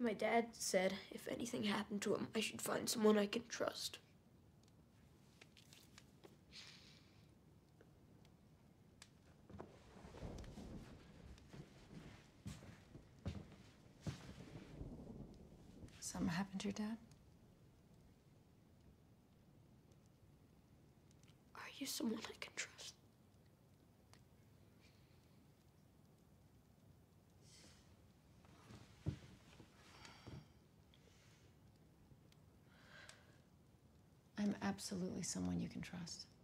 My dad said if anything happened to him, I should find someone I can trust. Something happened to your dad? Are you someone I can trust? I'm absolutely someone you can trust.